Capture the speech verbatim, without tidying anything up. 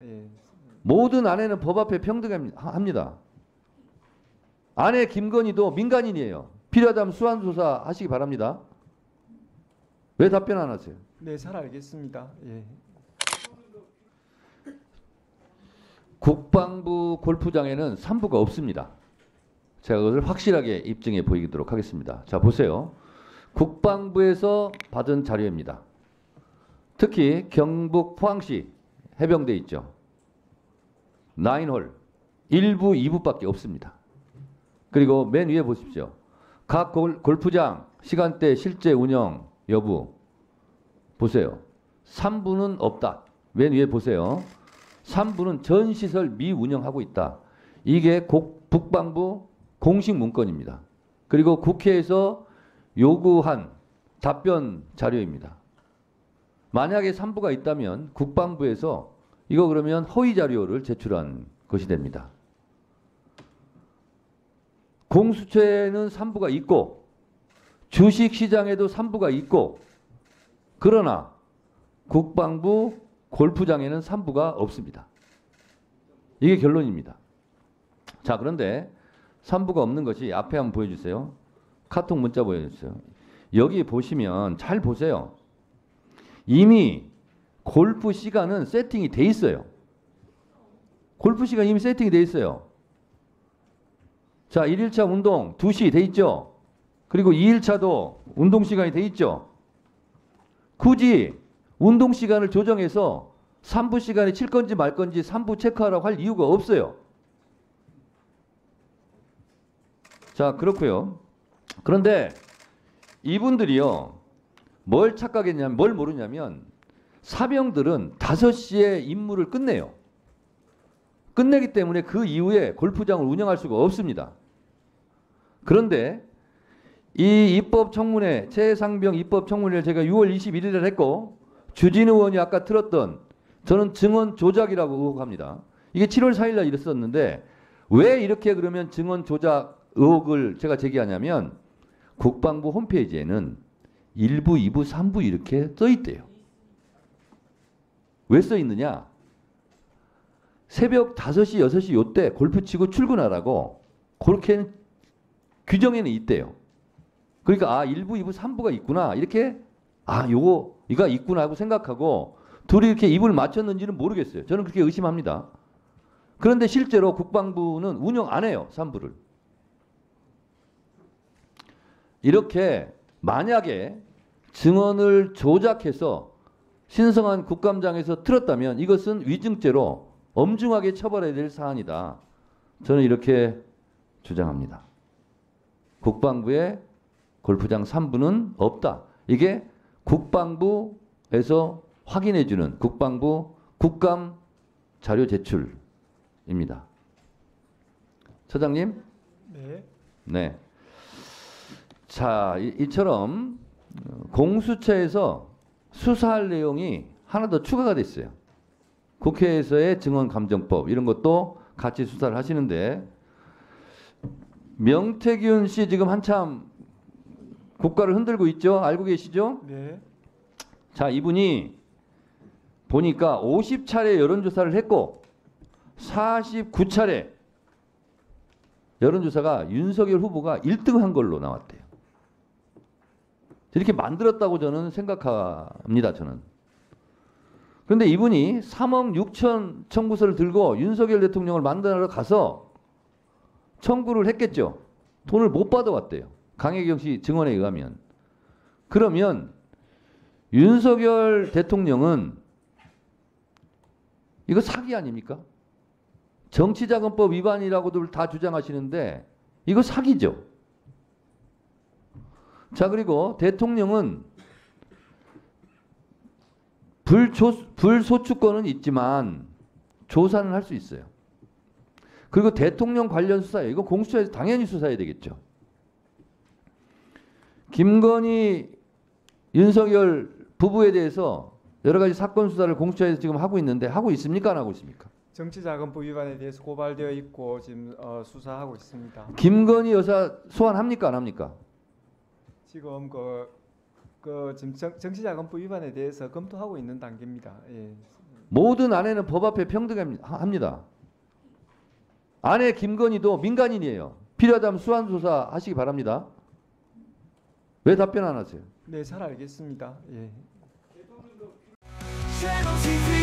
예. 모든 아내는 법 앞에 평등합니다. 아내 김건희도 민간인이에요. 필요하다면 수환조사 하시기 바랍니다. 왜 답변 안 하세요? 네, 잘 알겠습니다. 예. 국방부 골프장에는 산부가 없습니다. 제가 그것을 확실하게 입증해 보이도록 하겠습니다. 자, 보세요. 국방부에서 받은 자료입니다. 특히 경북 포항시 해병대 있죠. 나인홀 일 부, 이 부밖에 없습니다. 그리고 맨 위에 보십시오. 각 골, 골프장 시간대 실제 운영 여부 보세요. 삼 부는 없다. 맨 위에 보세요. 삼 부는 전 시설 미운영하고 있다. 이게 국, 국방부 공식 문건입니다. 그리고 국회에서 요구한 답변 자료입니다. 만약에 삼 부가 있다면 국방부에서 이거 그러면 허위 자료를 제출한 것이 됩니다. 공수처에는 삼 부가 있고 주식시장에도 삼 부가 있고 그러나 국방부 골프장에는 삼 부가 없습니다. 이게 결론입니다. 자, 그런데 삼 부가 없는 것이 앞에 한번 보여주세요. 카톡 문자 보여주세요. 여기 보시면 잘 보세요. 이미 골프 시간은 세팅이 돼 있어요. 골프 시간 이미 세팅이 돼 있어요. 자, 일 일차 운동 두 시 돼 있죠. 그리고 이 일차도 운동 시간이 돼 있죠. 굳이 운동 시간을 조정해서 삼 부 시간에 칠 건지 말 건지 삼 부 체크하라고 할 이유가 없어요. 자, 그렇고요. 그런데 이분들이요. 뭘 착각했냐면 뭘 모르냐면 사병들은 다섯 시에 임무를 끝내요. 끝내기 때문에 그 이후에 골프장을 운영할 수가 없습니다. 그런데 이 입법 청문회, 최상병 입법 청문회를 제가 유월 이십일일에 했고 주진우 의원이 아까 틀었던 저는 증언 조작이라고 의혹합니다. 이게 칠월 사일날 일었었는데 왜 이렇게 그러면 증언 조작 의혹을 제가 제기하냐면 국방부 홈페이지에는 일 부, 이 부, 삼 부 이렇게 써 있대요. 왜 써 있느냐? 새벽 다섯 시, 여섯 시 요때 골프 치고 출근하라고 그렇게는 규정에는 있대요. 그러니까 아, 일 부, 이 부, 삼 부가 있구나. 이렇게 아, 요거 이가 있구나 하고 생각하고 둘이 이렇게 입을 맞췄는지는 모르겠어요. 저는 그렇게 의심합니다. 그런데 실제로 국방부는 운영 안 해요. 삼 부를. 이렇게 만약에 증언을 조작해서 신성한 국감장에서 틀었다면 이것은 위증죄로 엄중하게 처벌해야 될 사안이다. 저는 이렇게 주장합니다. 국방부에 골프장 삼 부는 없다. 이게 국방부에서 확인해주는 국방부 국감 자료 제출입니다. 처장님? 네. 네. 자, 이, 이처럼 공수처에서 수사할 내용이 하나 더 추가가 됐어요. 국회에서의 증언감정법 이런 것도 같이 수사를 하시는데 명태균 씨 지금 한참 국가를 흔들고 있죠? 알고 계시죠? 네. 자, 이분이 보니까 오십 차례 여론조사를 했고 사십구 차례 여론조사가 윤석열 후보가 일 등 한 걸로 나왔대요. 이렇게 만들었다고 저는 생각합니다. 저는. 그런데 이분이 삼억 육천 청구서를 들고 윤석열 대통령을 만나러 가서 청구를 했겠죠. 돈을 못 받아왔대요. 강혜경 씨 증언에 의하면. 그러면 윤석열 대통령은 이거 사기 아닙니까? 정치자금법 위반이라고들 다 주장하시는데 이거 사기죠. 자, 그리고 대통령은 불조, 불소추권은 있지만 조사는 할 수 있어요. 그리고 대통령 관련 수사에 이거 공수처에서 당연히 수사해야 되겠죠. 김건희 윤석열 부부에 대해서 여러 가지 사건 수사를 공수처에서 지금 하고 있는데 하고 있습니까? 안 하고 있습니까? 정치자금법 위반에 대해서 고발되어 있고 지금 어, 수사하고 있습니다. 김건희 여사 소환합니까? 안 합니까? 지금 그, 그 지금 정, 정치자금법 위반에 대해서 검토하고 있는 단계입니다. 예. 모든 아내는 법 앞에 평등합니다. 아내 김건희도 민간인이에요. 필요하다면 수환조사 하시기 바랍니다. 왜 답변 안 하세요? 네, 잘 알겠습니다. 예. Channel 티비